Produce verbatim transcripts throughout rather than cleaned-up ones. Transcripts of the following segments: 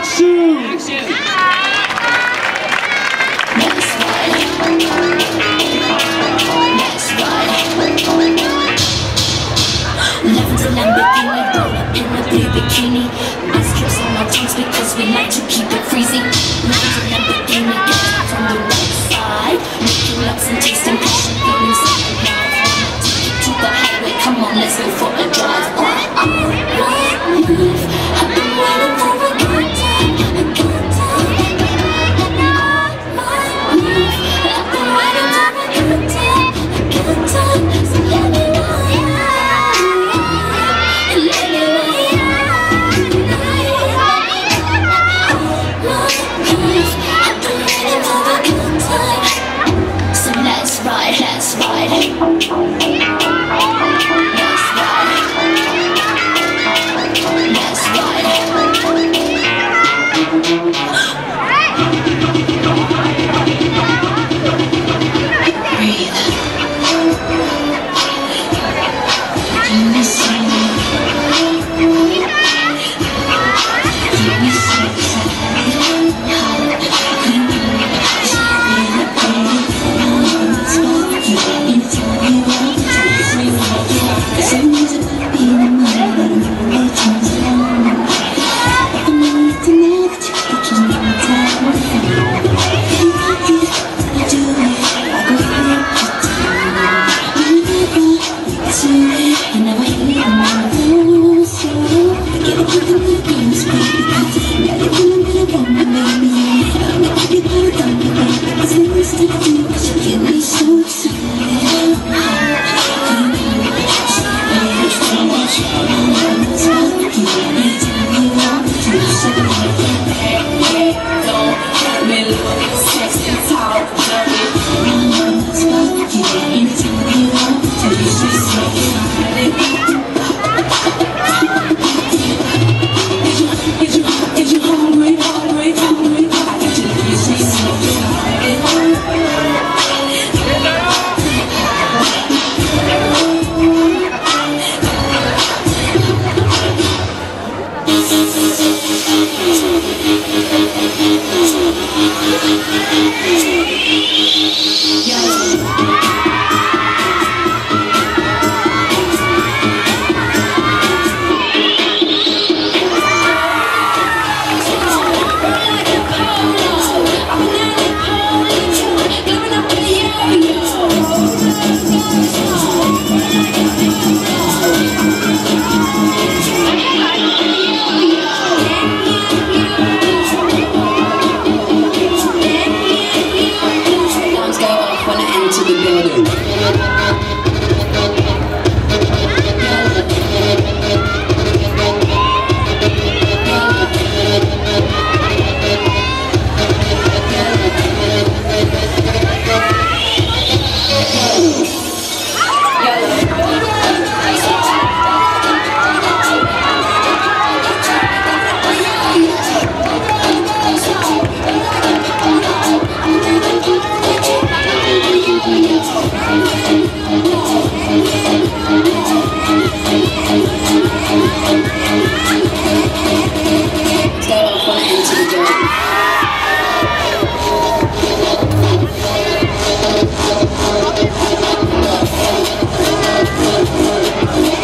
Action! Bikini, ice strips on my tongues because we like to keep it freezing. Living in Lamborghini, get from the right side, making loves and tasting passion, feeling so alive. Take it to the highway, come on, let's go for a drive. Oh, I love you. I've been waiting for a good time, a good time. I love you. I've been waiting for a good time, a good time. So let me ride, let me ride. Let's ride. Let's ride. Let's ride. Breathe. Let me see. Let me see.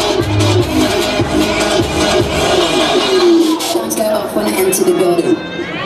Enter the building.